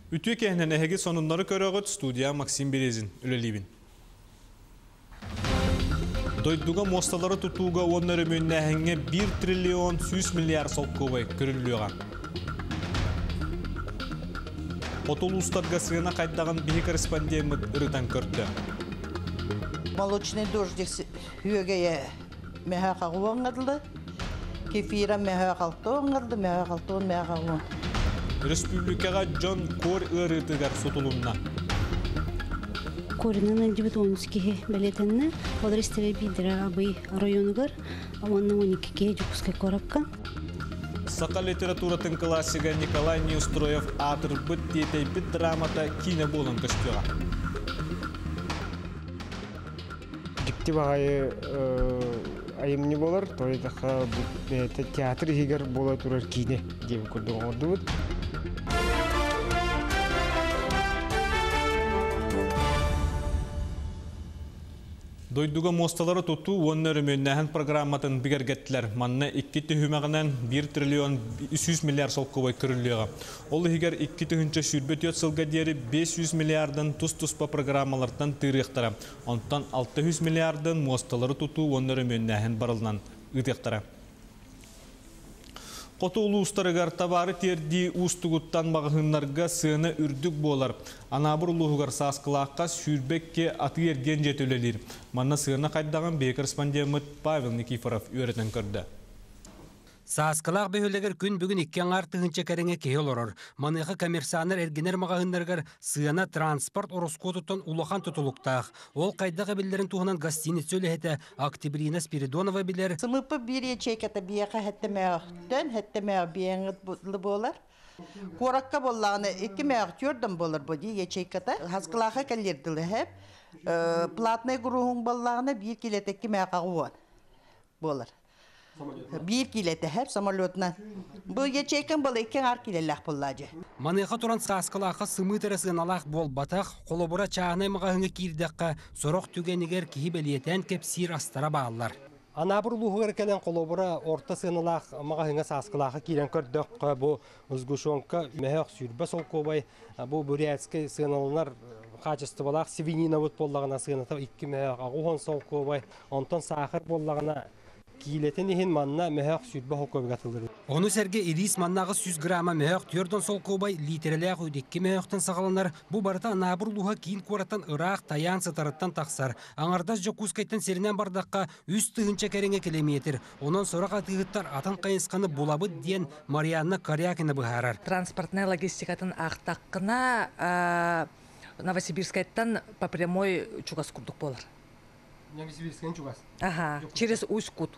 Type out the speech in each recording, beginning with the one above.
Ütü kehnen ehegi sonunları körögöt studiya Maksim Berezin ülelibin. Doyduga mostaları tutuğga onları münnehenge 1 trilyon 100 milyar solkubay körüllüyorgan. Otol ustarga sığına kayddağın bihi korrespondiyemit ırıtan körtü. Молочный дождик hügeye meha kağıvangadılı. Kefira meha kalktığıngadı, meha kalktığın meha kağıvan. Respublikaga John Kor ırıtıgar sotulunna. Korunun öncü 12'ye belirtenine, olar isteri bildire abay rayonu onun 12'ye Cukuskay korapkan. Saka literaturatın klasiga Nikolay Neustroyev atır bit diyetey bit dramata kine bolun kıştığa. Dikti bağayı ayımını bolar, toydaqa teatr higer bola turar kine gibi kurdum ordu. Doyduga mostaları tutu onları münnehen programmatın bigergettiler. Manna 2 tühümağından 1 trilyon 100 milyar solkubay kürüllüğe. Olu higer 2 tühünce şürbet yot sılga diyeri 500 milyardan tuz-tuzpa programmalardan tırıqtara. Ondan 600 milyardan mostaları tutu onları münnehen barıldan ıtıqtara. Qotu ulu ustarıgar tabarı terdi ustuguttan bağınlarga sığına ürdük bolar. Anabur uluğugar saskılaqqa sürbekke atı ergen jetölelir. Manna sığına qaydağın bey korrespondiyemit Pavel Nikiforov öğreten körді. Saskılaq behöleger gün bugün ikken artığınca kerenge kehe oloror. Manıqı komersaner ergener mağahınlargar sığına transport orosku tutun ulahan tutuluktağ. Ol qaydağı billerin tuğunan gastiniz ölehete Oktybrina Spiridonova biler. Sınıfı bir yeçekete bir yaka hettemeğe biyeğitli bolar. Korakka bollağını 2 meğit yordum bolar bu diye yeçekete. Haskılaqa kelirdiler hep. Platnay gruhun bollağını 1 kilet 2 meğit ağuvan bolar. 1 kilete hep samolyotuna. Bu geçeyken bol 2 kilelak bollacı. Manıqa turan saskılaqa sımıtara sığınalaq bol bataq, kolobura çağınay mağahını kirdaqqa soroq tügeniger kihi beliyeten kepsir astara bağlar. Anabur luğugar kelen kolobura orta sığınalaq mağahına saskılaqa kiren kördök bu uzguşonka mehaq sürbe solkobay bu Buryatski sığınalılar kaçıstı balaq Svinina bot bollağına sığınata 2 mehaq ağuhon solkobay onton sahır bollağına Kiletin ihin manna mehaq sütbe hokob gatılır. Onu serge iris mannağı 100 grama mehaq tiyordon sol kobay litreleq ödekki mehaqtan sağalanar. Bu barıta nabur luha kiin koratan Irak tayan satarıttan taqsar. Anardaz Jokuskaytan serinen bardaqqa 100 tığınça kerenge kilometr. Ondan sonra qatığıttar atan qayısqanı bulabı diyen Marianna Karyakina bıharar. Tranспортная логистикатын ақтаққына Новосибирскайттан по прямой Чугаскурдук болар. Новосибирскайдан Чугас? Ага, через Усть-Кут.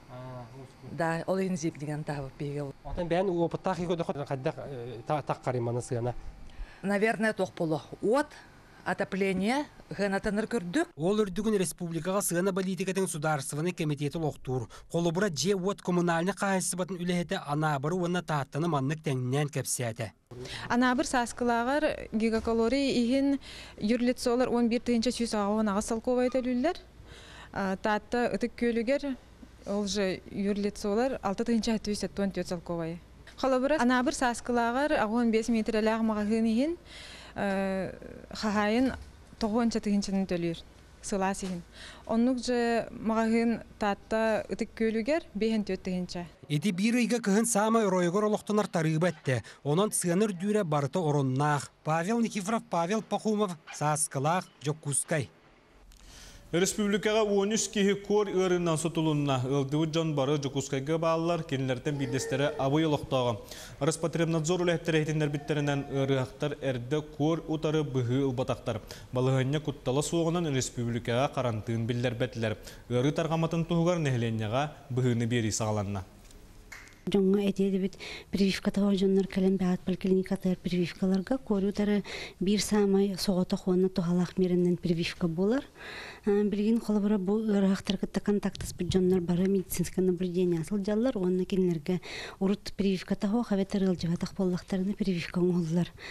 Да, ол инзип деген табы бегел. Отан бән опыттақ екөді қадда таққариманы сығана. Наверное, тоқ болу. От отопление ғанатаныр көрдік. Ол үрдігін республикаға сығана политикатын сударсываны комитеті лоқтур. Қолыбыра же от коммунальны қағайсы батын үліхеті анабыры онына тағаттаны маннық тәңінен кәпсияты. Анабыр саскылағар гигакалорий иген юрлицолар 11 тыгынча сүйс ағуын аға салковайды үлілер. Таатта ытык көлігер ол же юрлицолар 6 тыгынча түйс әттуан түйет салковайы. Қалабыр анабыр саскылағар 15 метрләғ мағағын иген қағайын 9 тыгынчаны төлір. Сыласыгын. Оннук же мағағын таатта ытык көлігер 5 тыгынча. Эти бирыйга кыһын самай ройгор олохтонар тарыыбатты. Онон сыаныр дүүрэ барыта ороннаах. Павел Никифоров, Павел Пахумов, Саскалаах, Жокускай. Республикаға 13 кихи кор ырынан сотулунна ылдыу жон бары Жокускайга bağlılar kendilerden bildiristері абый олықтағы. Роспотребнадзор үләттері етіндер біттерінен ырыақтар әрді кор утары бұғы ұлбатақтар. Балығынне күтталы соғынан республикаға қарантын білдер бәтілер. Өрі тарғаматын тұғығар нәхленеға бұғыны бері сағаланна. Jonga etedi bit прививката jonlar kalen baat polklinikatlar прививкаларга корутары bir samay soğota xonna tohalaq merinden прививка болар. Билген холобара бу рахтаркатта контактас бит jonlar бары медицинское наблюдение асыл жаллар онна кинлерге урут прививката хо хаветер ылжыватак боллактарына прививка оллар.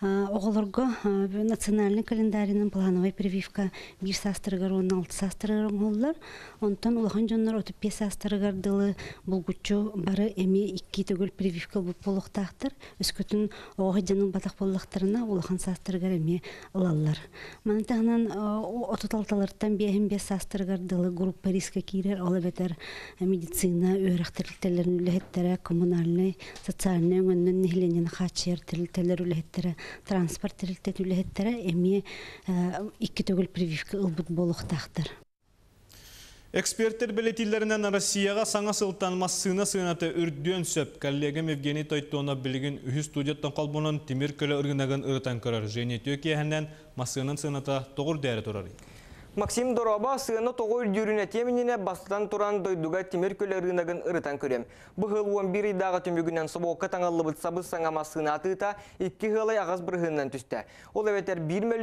Оғылырға национальный календарінің плановой прививка 1 састырығар, 16 састырығар оңғылар. Онтан улахан жонлар 35 састырығар дылы бұлгүтчу бары әме 2 төгіл прививка болуқтақтыр. Үскөтін оғы жаның батақ болуқтарына улахан састырығар әме ұлалар. Манытағынан 36-ларттан 5 састырығар дылы группа риска кейрер, олы бетер медицина, өріқтірілтелерін үліхеттері, коммунальный, социальный өңіннің нехленен қачер тірілтелер үліхеттері, транспорт тірілтет үліхеттері әме 2 төгіл прививка ұлбыт болуқтақтыр. Эксперттер билетилеринен Россияга саңа сылтанмас сыйнаты үрдөн сөп. Коллегам Евгений Тойтона билген үхі студияттан қалбонын Тимир көлі ұрғынаган ұрытан көрір. Және төкияхінен масыынын сыйната тоғыр дәрі тұрар. Максим Дороба сыйны тоғыр дүріне темініне бастан тұран дойдуға Тимир көлі ұрғынаган ұрытан көрем. Бұғыл 11 идағы түмігінен собоққа таңалы бұтсабыз саңама сыйнатыта 2 ғылай ағаз бірғыннан түсті. Ол әветер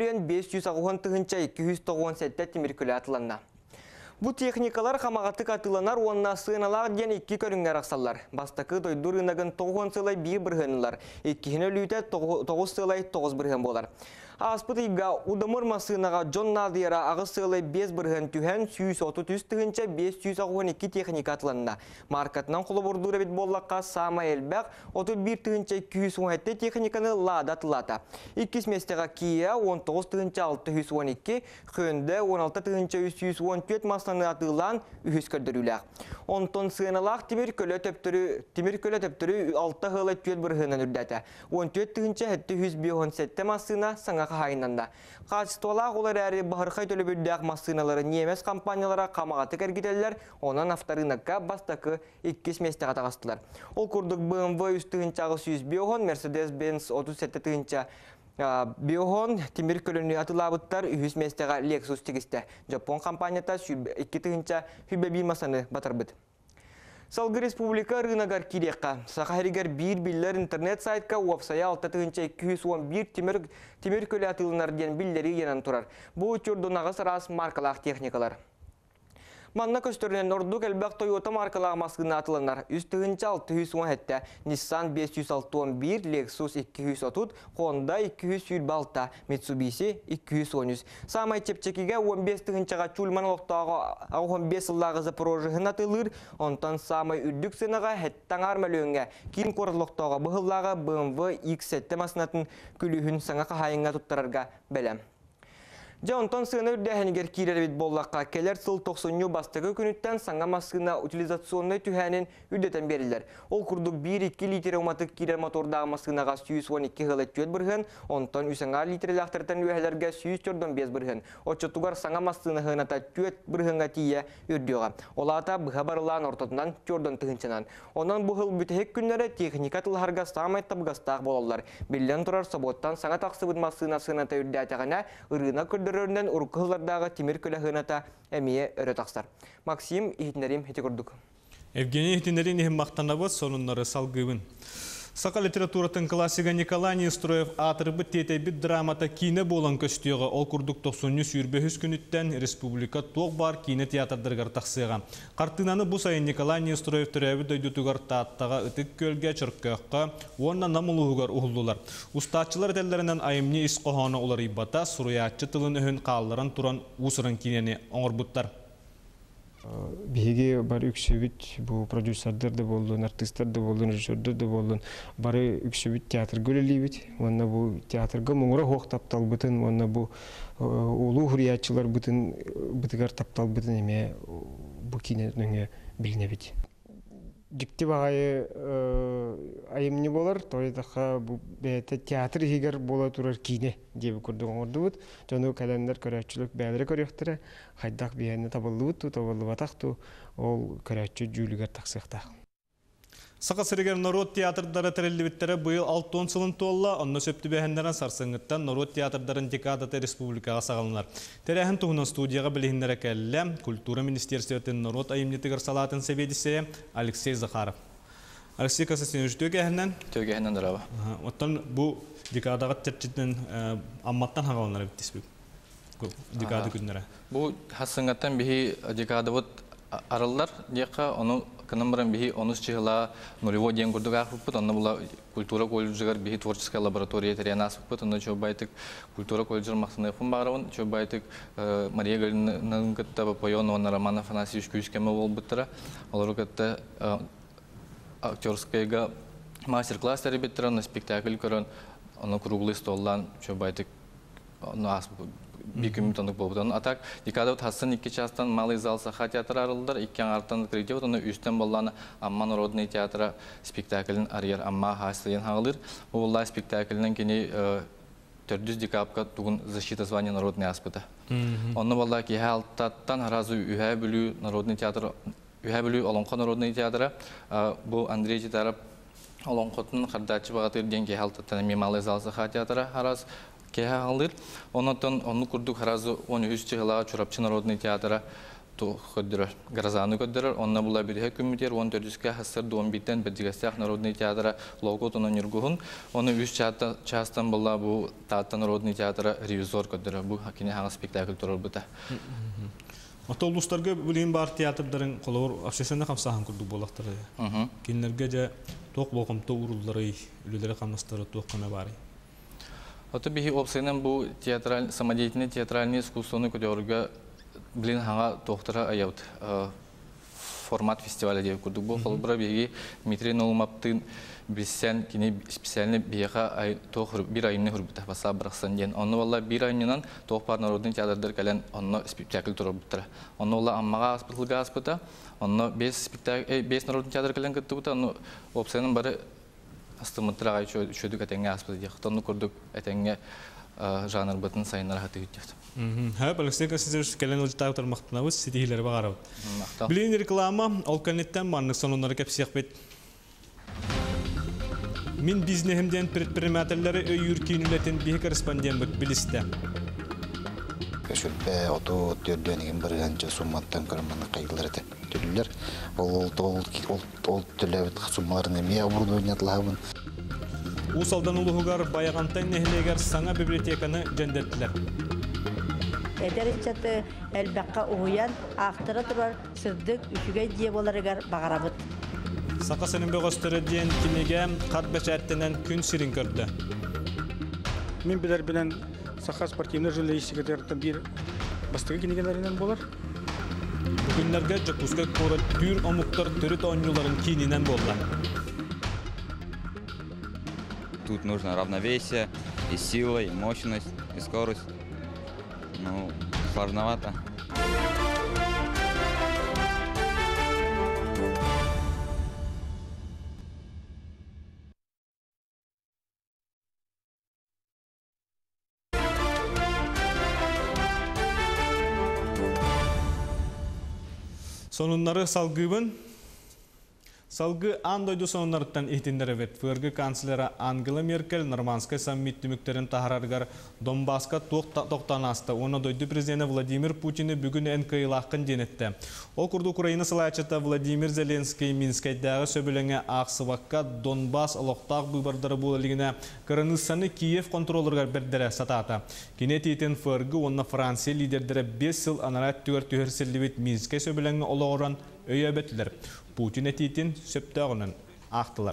1.590.297 Тимир көлі атыланна. Бу техникалар қамағаты қатыланар, онына сыйналар ден 2 көріңер ақсалар. Бастақы дойдур ынагын 9 сылай 1 бірғынылар. 2-хіне лүйті 9 сылай 9 бірғын болар. Аспытыйға удамыр масынаға Джон Надыяра ағыз сылай 5 бірғын түхен 133 түгінші 512 техника атыланына. Маркатынан қолы бұрдур әбет боллаққа сама әлбәқ 31 түгінші 217 техниканы лада атылата. 2 местеға Кия 19 түгінші 612, Хөнді 16 түгінші 314 масаны атылан үхіс көрдіріләқ. Онтон сыйналақ Тимир көлі төптірі 6 ғылы түйет бірғынын үрдәті. 14 түгінші 717 масына саңа қайынанда. Қачыстуалақ олар әрі бағырқай төлі бөлдәқ масыналары немес компаниялара қамағаты кәргетелілер, онан авторынаққа бастақы 2 местеға тағастылар. Ол күрдік BMW 3 100 биохон, Mercedes-Benz 37 биохон, Тимир көліні атылабыттар 100 местеға Lexus тегісті. Жапон компанията 2 хүбәбі масаны батырбыд. Салғы республика рынагар кирекка. Сақаригер бір биллер интернет сайтка уапсая 6.211 Тимир көлі атылынар ден биллері енан тұрар. Бұл үтірдонағыз рас маркалақ техникалар. Манна көстөрінен ордук әлбәқ Toyota маркалағы масқына атыланар. Үстігінші 617, Nissan 561, Lexus 230, Honda 226, Mitsubishi 213. Самай чепчекеге 15-тігіншіға чульман оқтағы 15 сыллағы Запорожығын атылыр, онтан самай үрдік сынаға әттің армәліуінге кейін қорылықтағы бұғыллағы BMW X7 масынатын күліхін саңа қағайынға тұттарарға бәлем. Жаунтон сыны үрдәхенігер кейлербет боллаққа келер сыл 90 бастығы күніттен саңа масына утилизационный түхәнін үрдетен берілер. Ол күрдік 1-2 литр ауматық кейлер мотордағы масынаға 112 ғылы түйет бірген, онтон 3 литрел ақтыртан үйәлерге 145 бірген. Отчетуғар саңа масына ғыната түйет біргенға тие үрдеуға. Олата бұға барылан ортатынан түрден түгіншінан. Онан бұғыл бүтәхек күнлері техника тылғарға самай табғастақ болалар. Білден тұрар соботтан саңа тақсыбыд масына сыната үрдәтіғана ұрына көрдірерінен ұрқығылардағы Тимир көлі ғыната әмие өрі тақсар. Максим ихтінерім хеті көрдік. Евгений ихтінерін ехім мақтанабыз, сонынлары салғывын. Сақа литературатын классига Николай Нестроев атырыбы тетейбіт драмата кейіне болан көстеуға ол күрдік 90 сүйірбе күніттен республика тоқ бар кейіне театрдырғар тақсыға. Қартынаны бұл сайын Николай Нестроев түрәві дөйдетуғар таттаға үтік көлге чырққаққа, онна намылуғығар ұғылылар. Ұстатчылар тәлдерінен айымне іс қоғаны олар ибата, сұруятчы тылын үхін қалларан тұран ұсырын кейіне оңыр бұттар. Биһиги бар үксүбүт бу продюсердер да болдун, артисттер да болдун, режиссердер да болдун. Бары үксүбүт театр гөлелибит. Онна бу театрга моңра хок тапталбытын, онна бу улуу хуриятчылар бытын бытыгар тапталбытын эме бу кинөнө билинебит. Дикти багай айымны болар, тойдаха бу бете театр хигер бола турар кине деп көрдүк ордубут. Жону календар көрөчүлүк бәлере көрөктөрө хайдак бияны табылдыбыт, табылбатакту ол көрөчү жүлүгөр таксыкта. Сақа сырыгер народ театрдары тәрелдебеттері бұйыл 6 сылын толла, онны сөпті бәхіндерін сарсыңғыттан народ театрдарын декадаты республикаға сағалынар. Тәрәхін тұғынан студияға білігіндері кәлі Культура Министерстветін народ айымнетігір салатын себедісі Алексей Захаров. Алексей Касасен өші төгәхіннен? Төгәхіннен дұраба. Оттан бұл декадаға тәрчеттен амматтан хағалынар өттіспі? Декады күнлері. Бұл хасыңғаттан бігі декады бұд арылдар дейқа, оны Канамбран бихи 13 чыгла нулевой день курдуга хуппут, онна була культура колледжигар бихи творческая лаборатория теренас хуппут, онна чобайтык культура колледжер махсаны фумбаравын, чобайтык Мария Галина катта поён, онна Роман Афанасьевич Күйскема болбуттара, олар катта актерскайга мастер-класс ребятра на спектакль көрөн, онна круглый столдан чобайтык нас биким тонук болбудан. А так декада тасын 2 частан малый зал саха театр арылдар, 2 артан кредит, оны үстен болланы Амма народный театра спектаклін арьер Амма хасыйын хағылыр. Олла спектаклінен кені 400 декабрга тугун защита звания народный аспыта. Онны болла ки халтаттан аразу үхә бүлүү народный театр, үхә бүлүү Олонқо народный театра, бу Андрей Титаров Олонқотын қардачы бағатыр ден ки халтаттан малый зал саха театра араз кеха алыр. Онотон онну курдук харазы 13 чыгылага Чурапчы народный театра көддөрөр, Гразаны көддөрөр. Онна була бирге күмүтер 14-ке хасыр 11-тен Бедигастяк народный театра логотон нюргухун. Оны 3 частан була бу Таата народный театра ревизор көддөрөр. Бу хакине хаңа спектакль турар бута. Отолустарга билин бар театрдарын колор общественный камсахан курдук болактары. Кинлерге же ток болгомто урулдары, үлелери камнастары ток кана бары. Это бихи опсайнан бу самодеятельный театральный искусственный кудерга блин ханга доктора аят формат фестиваля деп курдук бу холбра бихи Дмитрий Нолумаптын бисен кини специальный бияга тохр бир айны хурбута баса брахсан ден. Онны валла бир айнынан тохпар народный театрдар кален онны спектакль турбуттара. Онны валла аммага аспытылга аспыта. Онны 5 народный театр кален кыттыбыта. Онны опсайнан бары астымыттырағай чөдік әтәңе аспыды дек. Тонны көрдік әтәңе жанр бұтын сайынлар хаты үттеді. Алексей Касизевич кәлен ұлжытай ұтармақтынауыз сетихилері бағарауд. Білейін реклама, ол кәлнеттен маңнық сонунлары кәпсияқ бет. Мен бизнесімден предпринимателлері өйір кейінулетін бейі корреспондент бұт білісті. Шүлбе оту түрденеген бір ғанча сумматтан көрімені қайғыларды түрлер. Ол түрлер суммаларын әме оборудованиятылығын. Усалдан ұлығығар баяғантай нәхілегер саңа библиотеканы жәндеттілер. Әдәрітчәті әлбәққа ұғыян ақтыра тұрар сырдық үшіге дие боларығар бағарабыд. Сақа сенің бөғістері дейін кенеге қат бәшәттенен күн сирин көрді. Мен білер білен Саха спортивный журналистикадан бир бастығы кенегелерінен болар. Бүгінлерге Жакускай қоры түр омуқтар түрі тоңюларын кейінінен болды. Тут нужно равновесие, и сила, и мощность, и скорость. Ну, сложновато. Sonunları salgıbın. Salgı andaydı sonunlarından ihtinler evet. Fırgı kanslera Angela Merkel Normanskay sammit tümüklerin taharargar Donbass'ka toqtanastı. Ona doydu prezidenti Vladimir Putin'i bugün en kıyılaqın denetti. O kurdu Ukrayna salayçıta Vladimir Zelenskiy Minskaydağı söbülenge Aqsıvaqqa Donbass aloqtaq bıbardары boğaligine kırınısanı Kiev kontrolörgar berdere satata. Kinetiyetin fırgı onna Fransiya liderdere 5 yıl anarat tüher-tüher Minskay söbülenge olağıran öyebettiler. Putin etitin söptağının aqtılar.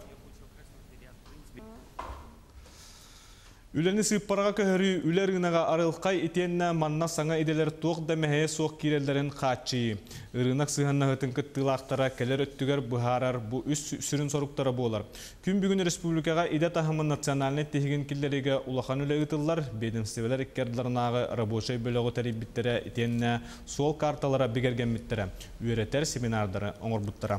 Üleni sığıpparağa köhörü üler ığınağa arılqay etiyenne manna sana edeler toq demeheye soq kirellerin qaçıyı. Irınak sığanna hıtın kıttığılaqtara keler öttüger buharar bu üst sürün soruktara boğular. Gün bugün Respublikaga ide tahımın nasyonalnet tehigin killerige ulaqan üle ıtıllar. Bedimsteveler ikkerdlarınağı raboşay bölüğü teribittere etiyenne sol kartalara begergen bittere. Üreter seminardары oңorbuttara.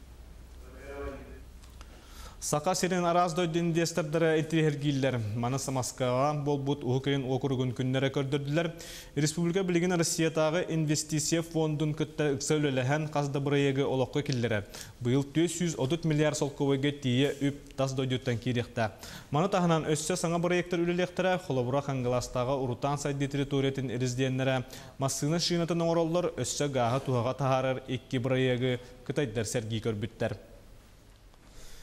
Saka sirin arazdoydun desterdere etirhergiller. Manasa Moskva bolbut Ukrayn okurugun künnere kördürdüler. Respublika Bilgin Russiyatağı investisiya fondun kütte ıksöylelehen qazda burayege olaqqa killere. Bu yıl 430 milyar solkovaga tiye üp tas doyduttan kirikta. Mana tahanan össe sana burayektar ülelektere xolobura Xangalastağı urutan saydı teritoriyatin erizdiyenlere masını şiynatın oğrollar össe gaha tuhaga taharar ekki burayege kütayddar sergi körbütter.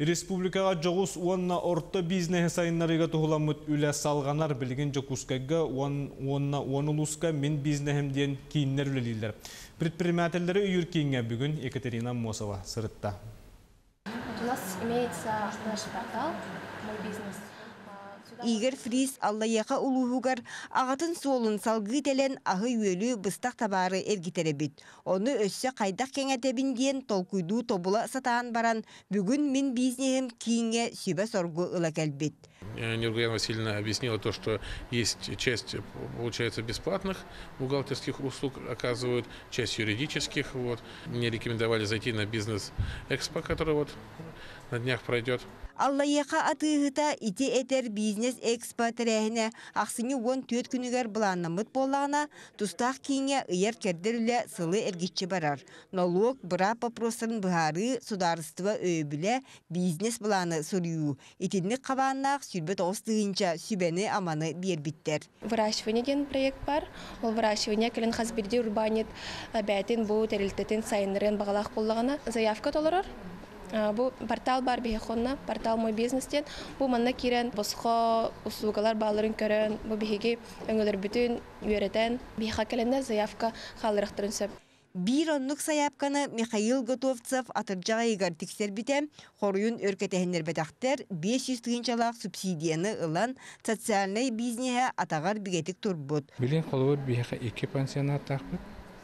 Республикаға жоғыз уанна орта бизнес сайынларыға тұғыламыт үлі салғанар білген жокускайға уанна улуска мен бизнесімден кейінлер үлелейлер. Предпринимательдері үйір кейінге бүгін Екатерина Мосова сырытта. У нас имеется наш портал «Мой бизнес». Игорь Фрис Аллаяқа улуғығар ағатын солын салғы телен ағы үйелі бұстақ табары әргітеребет. Оны өссі қайдақ кеңетебін дейін толкуйду тобыла сатаан баран бүгін мен бизнесім кейінге сөбе сорғы ұла кәлбет. Нургаяна Васильевна объяснила то, что есть часть, получается, бесплатных бухгалтерских услуг оказывают, часть юридических. Мне рекомендовали зайти на бизнес-экспо, который на днях пройдет. Аллаяқа атығыта ити этер бизнес-экспо тірәхіне ақсыны 14 күнігер бұланнамыт болағына тұстақ кейінге ұйар кердірілі сылы әргетші барар. Налог бұра попростарын бұхары сударыстыва өйбілі бизнес бұланы сұрыю. Итінлік қабаннақ сүрбет оғыстығынша сүбені аманы бербіттер. Выращивание деген проект бар. Ол выращивание кілін қазберде урбанет бәтін бұл тәрілтетін сайынырын бағалақ болағына заявка толырыр. Бу портал бар бехонна, портал «Мой бизнес»тен. Бу манна кирен босқо услугалар баларын көрен, бу бехеге өңілер бүтін үйретен. Беха келенде заявка қалырықтырын сөп. Bir onluk sayapkanı Mikhail Gotovtsov atırcağa egar tiksel bitem, xoruyon örketehinler bedakter 500 tığınçalaq subsidiyanı ılan sotsialnay biznehe atagar bigetik turbut. Bilen kolor biheqa 2 pensionat taqbıt,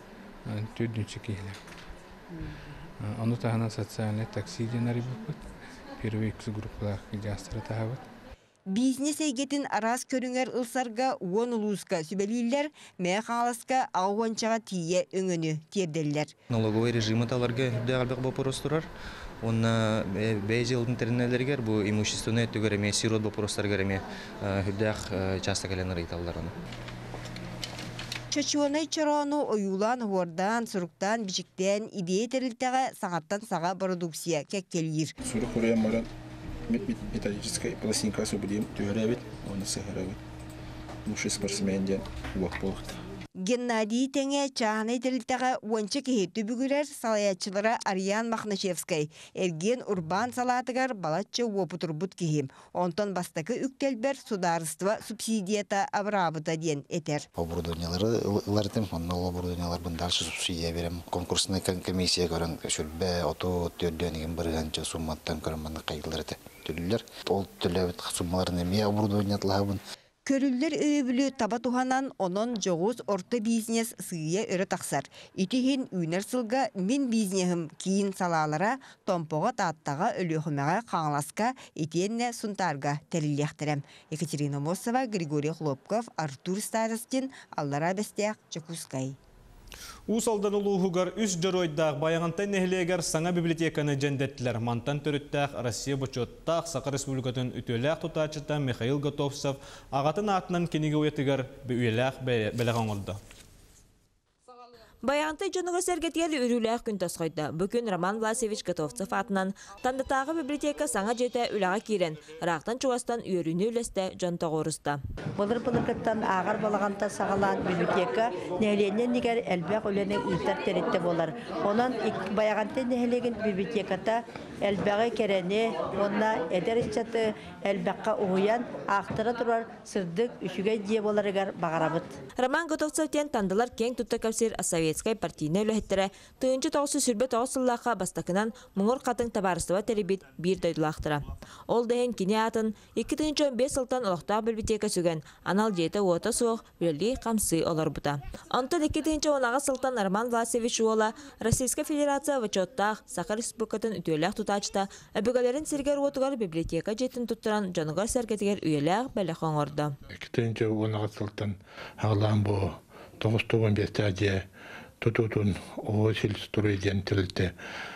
4-cü keyler. Onu tahana sotsialnay taksidiyanari buput, первый группалах жастары тахабыт. Бизнес эйгетин арас көрүңер ылсарга уон улууска сүбелилер мэ халаска ауанчага тие өңөнү тиерделлер. Налоговый режим таларга дагы вопрос турар. Онна бейжелдин тернелергер бу имущественный түгереме сирот вопростарга реме хүддах часто календар италларны. Чочуонай чорону оюлан хордан, суруктан, бичиктен, идея терилтеге сағаттан саға продукция кеккелир. Сурuk oraya maran металлическая пластинка освободим, тюревит, он сыгрывает. Мужчина спортсмен, уақпорт. Геннадий теңе чағанай терилтеге уанчы кехетті бүгірер салаячылары Ариан Махначевскай. Эрген урбан салатыгар балатчы уопутурбут кехим. Онтон бастакы үктелбер сударыства субсидията аврабыта ден этер. Оборудованиялары ылардым, оннол оборудованиялар дальше субсидия берем. Конкурсный комиссия көрін шүрбе, ото төрдөнеген бірганчы сумматтан көрімманы қайдыларды. Түрлер, ол түрлебіт суммаларын еме оборудованияларын. Körüller öbülü taba tuhanan onun жоғыз орта бизнес сыйя өрі тақсар. Итихин үйнер сылға мен бизнесім кейін салалара томпоға тааттаға өліғымаға қаңласка етенне сұнтарға тәріліқтірем. Екатерина Мосова, Григорий Хлопков, Артур Старостин, Аллара Бестяқ, Чекускай. Усалдан улуғығар үс жоройдақ баяғантай нәхілегер саңа библиотеканы жәндеттілер. Мантан төріттәқ Россия бұчоттақ Сақы Республикатын үтеләқ тұтачыта Михаил Готовцев ағатын атынан кенеге өйтігер бүйеләқ бәліған олды. Баянтай жонуға сәргетгелі үріләқ күн тасқойды. Бүкін Роман Власевич Готовцев атынан тандытағы библиотека саңа жете үліға керен. Рақтан чуғастан үйеріні үлесті жонтағы орысты. Бұлыр-бұлыркеттан ағар балағанта сағалан библиотека нәйленен негер әлбәқ өлінің ұйтар тәретті болар. Онан баяғантай нәйлеген библиотеката әлбәғі керені, онна әдер ішчаты әлбәққа ұғыян ақтыра тұрар сырдық үшіге дие боларығар бағарабыт. Роман Готовцевтен тандылар кең тұтта кәпсер Советскай партийны өліхеттірі түйінші тоғысы сүрбе тоғысыллаққа бастақынан мұңыр қатын табарыстыва тәребет бір дойдылақтыра. Ол дәйін кене атын 2015 сылтан ұлықтақ библиотека сүген анал жеті ота соқ үлі қамсы олар бұта. Онтан 2010 сылтан Роман Власевич Уола Российская Федерация вачоттақ Сақы Республикатын үтеләқ тұтачыта әбігілерін сергер отығар библиотека жетін тұттыран жанығар сәргетігер үйеләқ бәлі қоңырды. 2010 сылтан ағылан бұл 9-15 стадия tututun o silsturuyden tilde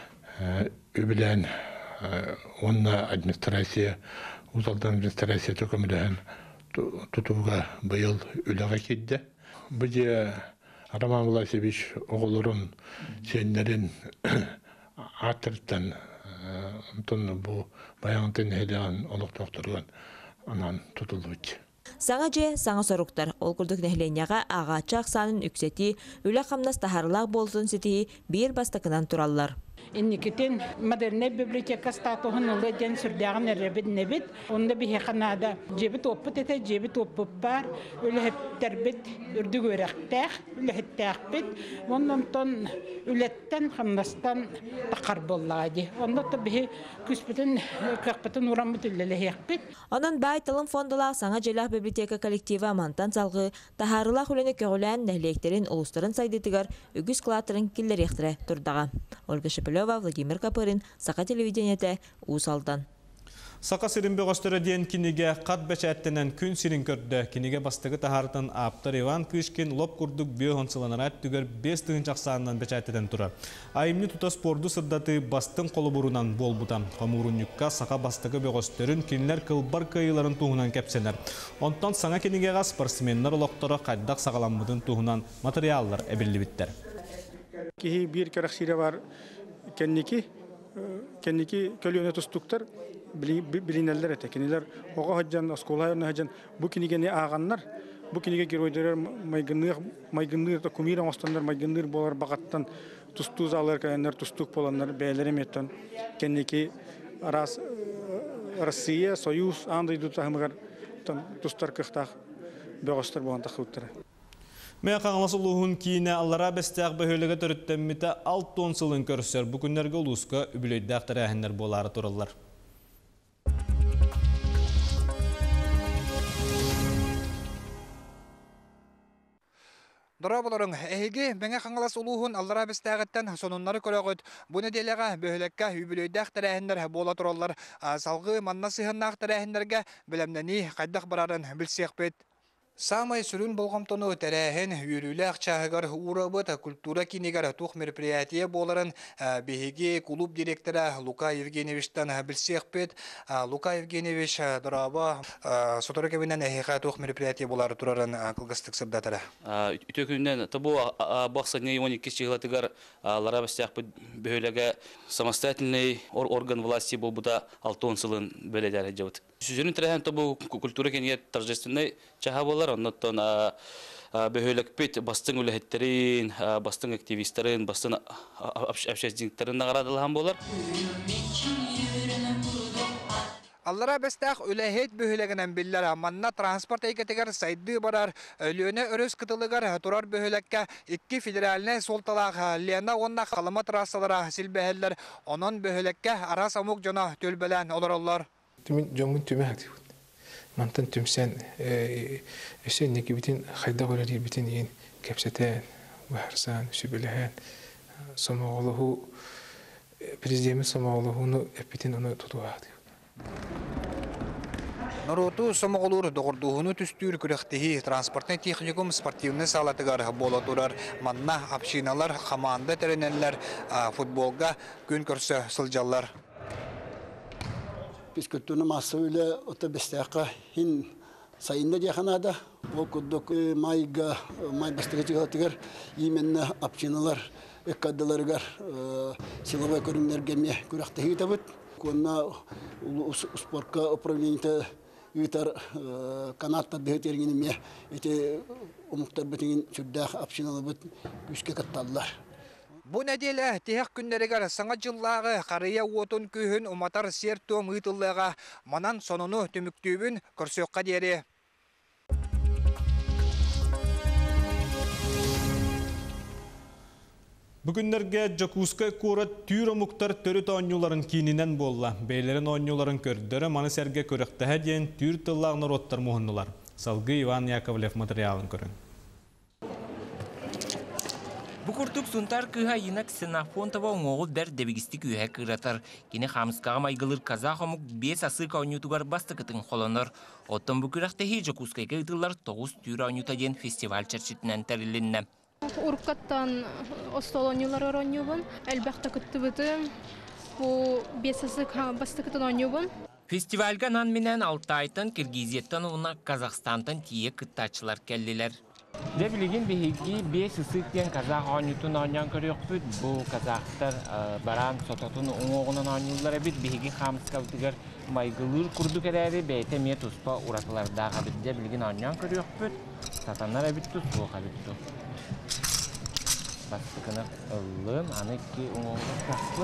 übilen onna administrasiya uzaldan administrasiya tökümülen tutuga bıyıl ülaga kiddi. Bıca Roman Vlasevich oğulurun senlerin atırttan bu bayantin hediyan oluq doktorgan anan tutulduç. Саңа же, саңа соруктар, ол күрдік нәхленяға ағачақ санын үксети, үлі қамнас тахарлақ болсын сети бір бастақынан тураллар. Инникитин модерне библиотека статуһын ылы ден сүрдәгән әрәбит небит. Онда бихе Канада жебит опыт ете, жебит опыт бар. Үләһәптәр бит үрдүгөрәктәх, үләһәттәх бит. Оннан тон үләттән хамнастан тақар боллагы. Онда та бихе күспетен кақпытын урам бүтүлләләһәк бит. Онан бай тылым фондалақ саңа желах библиотека коллективы амантан салғы тахарылақ үләне көгілән нәхлектерін олыстарын сайдетігар үгіз клатерын келлер ектірі тұрдаға. Ольга Шепелева, Владимир Капырин, Сақа телевидениеті, Усалдан. Сақа сиринбе ғостыры ден кинеге қат бәчәттенен күн сирин көрді. Кинеге бастығы тахартын аптыр Иван Кышкин лоп күрдік биохонсыланарат түгер 5 тығын жақсағынан бәчәттеден тұра. Айымны тұта спорду сырдаты бастың қолы бұрынан бол бұтам. Қамурунюкка сақа бастығы беғостырын кинлер кылбар кайыларын туғынан кәпсенер. Онтан саңа кинегеға спортсменнер олықтары қайдақ сағаламмыдың туғынан материаллар әбілі біттер. Кихи bir керексире бар кенники көлөне тустуктар билинеллер эте кинилер ого хаджан осколайны хаджан бу кинигени аганнар бу киниге геройдер майгынныр то кумира остандар майгынныр болар багаттан тустуз алар кайнар тустук боланнар бәйлереметтен кенники арас Россия союз андай дутахмагар тустар кыхтах бөгөстөр болгон тахуттар. Мен қаңласылуғын кейіне аллара бәстәқ бөхөлігі түріттемметі 6 сылын көрсер бүкіндерге ұлысқа үбілейді әқтірі әхіндер болары тұрылар. Дорабыларың, әйге мәңе қаңлас ұлуғын аллара бәстәғіттен сонынлары көріғыд. Бұны делеға бөхілекке үбілейді әқтірі әхіндер бола тұралар. Салғы манна сыхынна әқтірі әхіндерге білімдені қайдақ барарын білсек бет. Самай сүрін болғамтону тәрәхін үйрілі ақчағығар урабыт культура кинегар тух мероприятие боларын беге клуб директора Лука Евгеньевичтан білсек бет. Лука Евгеньевич дыраба сотары кәбінен әйіға тух мероприятие болары тұрарын қылғыстық сырдатыра. Үтөкүнен табу бақсадне 12 чиғылатығар лара бәстәқ бөлігі самостоятельный орган власти бұл бұда 6 сылын бөледәрі жауыд. Сүзінің тәрәхін табу культура кинегар торжественный чаға болар. Оннотон бөхөлік бет бастың үліхеттерін, бастың активистерін, бастың общественниктерін нағарадылған болар. Аллара бәстәқ үләхет бөхөлігінен білдер, манна транспорт әйкетігер сайды барар, өліөне өріс кытылығар тұрар бөхөлікке 2 федераліне солталақ лена онна қалыма трассалара сілбәхелер, онын бөхөлікке ара самуқ жона төлбәлән олар. Жомын түмі актив. Мантан түмсен өсен неки битин хайда көрәдер битин ең кәпсетен, вахарсан, сүбіліген, самағылығы, президемі самағылығыны әппетен оны тұтуағды. Нұроту самағылыр доғырдуғыны түстүр күректегі транспортный техникум спортивны салатығар бола тұрар. Манна апшиналар, қаманды тәренелер, футболға күн көрсі сылжалар. Biz kültürünü masayla otobüsteka hin sayında diğanada o kuduk may bastıkçı katıgar yemenle apçınalar ekadalargar silava körünler gelmeye kurakta hitabıt konna sportka upravleniye'te yutar kanatta behteringin ete umuktar betingin çudda apçınalar bit güçke kattallar. Bu nedeyle tehek günlerigar sana jıllağı qarıya otun kühün umatar sertuğum ıtıllığa manan sonunu tümüktübün körsökka deri. Bugünlerge Jakuska kura tüyre muhtar törüt oyuncuların kininen bolla. Beylerin oyuncuların kördörü manı serge körektehe diyen tüyre tillağına rottar muhundular. Salgı Ivan Yakovlev materialın körün. Bu kurtuk suntar kıha yinak Xenofontova oğul der debigisti kühe kıratar. Kine hamskağa maygılır kaza homuk 5 asık oynutugar bastıkıtın holonor. Otton bu kıraktehi Jakuska'ya ıtıllar 9 tüyre oynutajın festival çerçitinen terilinne. Urkattan ostolonyular oynuyorum. Elbette kıttıbıtım. Bu 5 asık bastıkıtın oynuyorum. Festivalga nan minen Altay'tan, Kirgiziyettan ona Kazakhstan'tan tiye kıttaçılar kelliler. Debilgin bihigi 5 ısık diyen Kazak oyunutun oynayan körüyor büt. Bu Kazaklar baran sotatun oğunan oynuyorlar büt. Bihigi hamska bitigar maygılır kurduk ederi beyte miyet uspa uratılar dağa büt. Debilgin oynayan körüyor büt. Satanlar büt tuz soğuğa büt. бастыкына ыллын, аны ки оңоңға қақпын.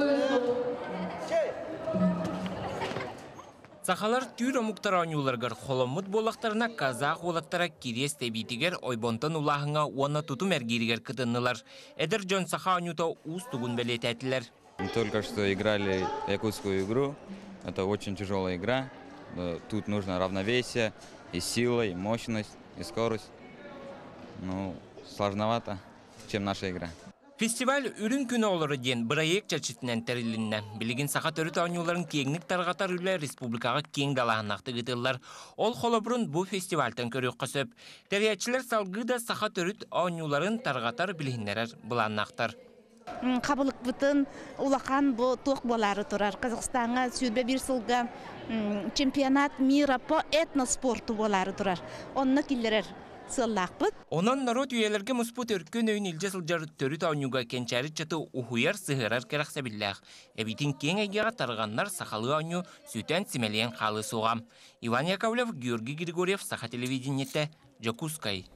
Сахалар түйір омуктар оңюларгар холоммут болақтарына казақ олаттара кирес тебитигер ойбонтан улахыңа уанна тутум әргерігер кытыннылар. Эдер жон саха оңюта уз тугун белететілер. Только что играли якутскую игру. Это очень тяжелая игра. Тут нужно равновесие, и сила, и мощность, и скорость. Ну, сложновато, чем наша игра. Фестиваль үрін күні олары ден проект чачытынан тәрілінна. Білігін сақа төріт оңюларын кеңнік тарғатар үлі республикаға кең далағынақты гытылар. Ол холобұрын бұл фестивальтан көрек қосып. Тәріятчылар салғыда сақа төріт оңюларын тарғатар білігінлерер бұланнақтар. Қабылық бұтын улақан бұл тоқ болары тұрар. Қазақстанға сүрбе бір сылға чемпионат мира по этноспорту болары тұрар. Онына келдерер. Онан народ үйелерге мұспут өркөн өйін илже сылжар төріт ауынуға кенчәрі чаты ухуяр сығырар керақса білләқ. Әбитін кен әгеға тарғаннар сақалы ауыну сүтен сімелейен қалы соғам. Иван Яковлев, Георгий Григорьев, Саха телевидениеті, Жакускай.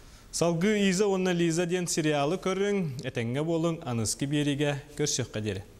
Салғы Иза онна Лиза ден сериалы көрің, әтәңге болың анысқы береге көрсек қадері.